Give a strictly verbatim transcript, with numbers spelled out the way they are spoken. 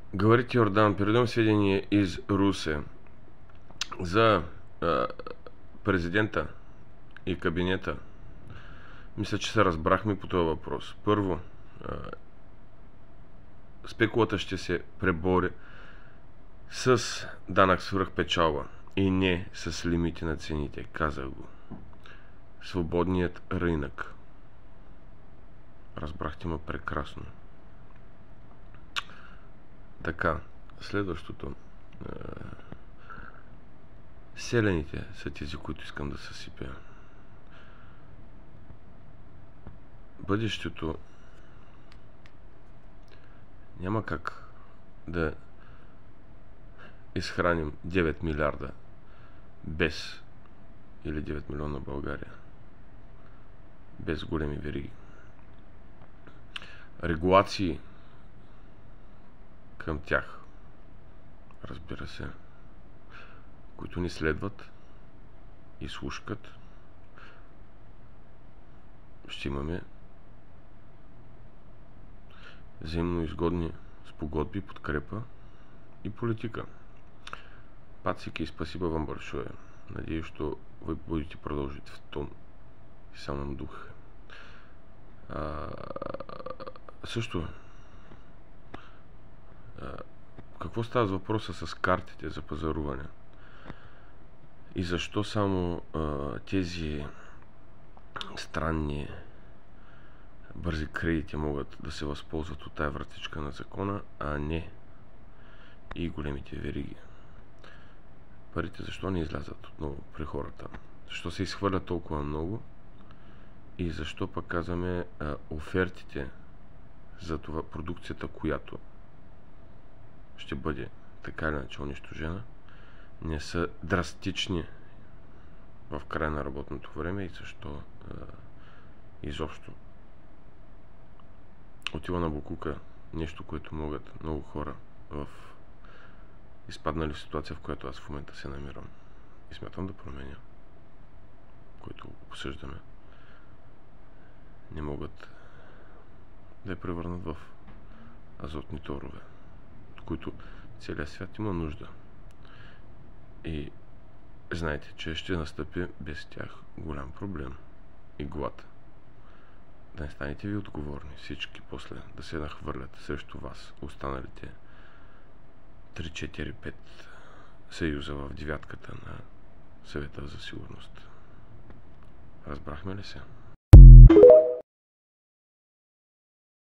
Говорит Йордан, передам сведения из Русе за а, президента и кабинета. Мисля, че се разбрахме по този въпрос. Първо, а, спекулата ще се пребори с данък свръхпечалба и не с лимити на цените. Казах го. Свободният рынок. Разбрахте ме прекрасно. Така, следващото. Е, селените са тези, които искам да съсипя. Бъдещето няма как да изхраним девет милиарда без, или девет милиона България, без големи вериги. Регулации към тях, разбира се, които ни следват и слушкат, ще имаме взаимно изгодни спогодби, подкрепа и политика. Пацики и спасибо вам большое. Надеюсь, что вы будете продолжить в том самом духе. А, също, а, какво става с въпроса с картите за пазаруване? И защо само а, тези странни бързи кредити могат да се възползват от тая вратичка на закона, а не и големите вериги? Парите защо не излязат отново при хората? Защо се изхвърлят толкова много? И защо пък казваме а, офертите за това продукцията, която ще бъде така или иначе унищожена, не са драстични в края на работното време и защо а, изобщо отива на букука нещо, което могат много хора в изпаднали в ситуация, в която аз в момента се намирам и смятам да променя, който обсъждаме, не могат да я превърнат в азотни торове, от които целият свят има нужда. И знаете, че ще настъпи без тях голям проблем и глад. Да не станете ви отговорни всички после да се нахвърлят срещу вас останалите три, четири, пет съюза в девятката на Съвета за сигурност. Разбрахме ли се?